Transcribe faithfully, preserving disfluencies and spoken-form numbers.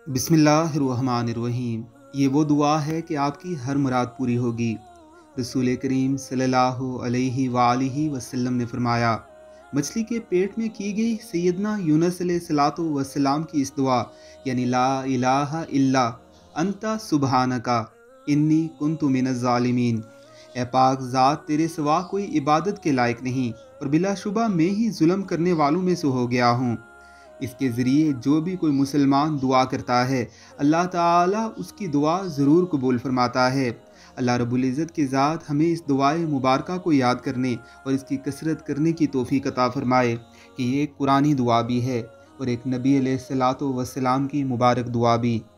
बिस्मिल्लाहिर्रहमानिर्रहीम। ये वो दुआ है कि आपकी हर मुराद पूरी होगी। रसूल करीम सल्लल्लाहु अलैहि वालिहि वसल्लम ने फरमाया, मछली के पेट में की गई सैयदना यूनुस अलैहिस्सलातु वस्सलाम की इस दुआ यानी ला इलाहा इल्ला अंता सुबहानका इन्नी कुन्तु मिनज़ ज़ालिमीन। ए पाक ज़ात, तेरे सिवा कोई इबादत के लायक नहीं और बिलाशुबा मैं ही जुल्म करने वालों में से हो गया हूँ। इसके ज़रिए जो भी कोई मुसलमान दुआ करता है, अल्लाह ताला उसकी दुआ ज़रूर कबूल फरमाता है। अल्लाह रब्बुल इज़्ज़त की ज़ात हमें इस दुआए मुबारका को याद करने और इसकी कसरत करने की तौफ़ीक अता फ़रमाए कि ये एक कुरानी दुआ भी है और एक नबी अलैहिस्सलातु वस्सलाम की मुबारक दुआ भी।